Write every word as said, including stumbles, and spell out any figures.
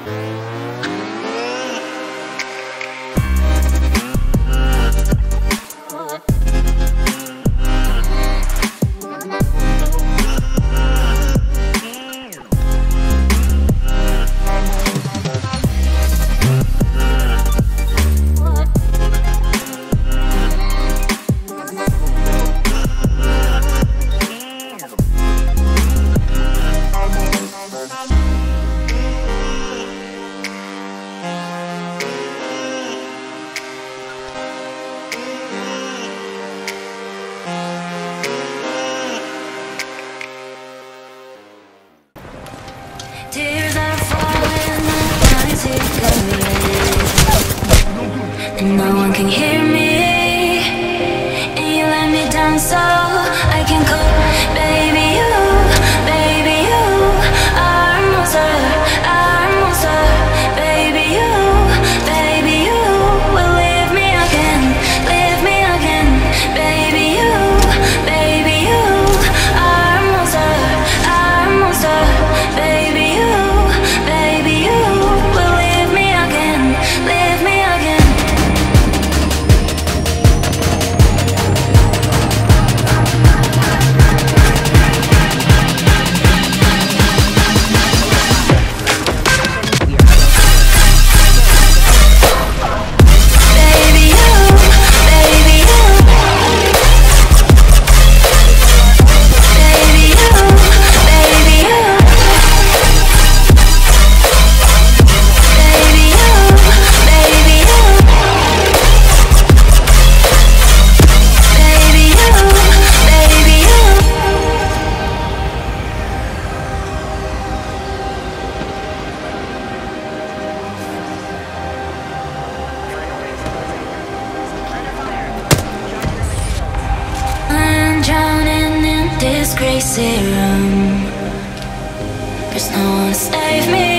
Tears are falling, the nights are and no one can hear me. And you let me down, so I can call. Baby, you, baby, you are a monster, are a monster. Baby, you, baby, you will leave me again, leave me again. Baby, you, baby, you are a monster, are a monster. Baby, you, baby, you will leave me again, leave me again. Baby, you, baby, you. Baby, you, baby, you. Baby, you, baby, you. Baby, you, baby, you. I'm drowning in this crazy room. There's no one to save me.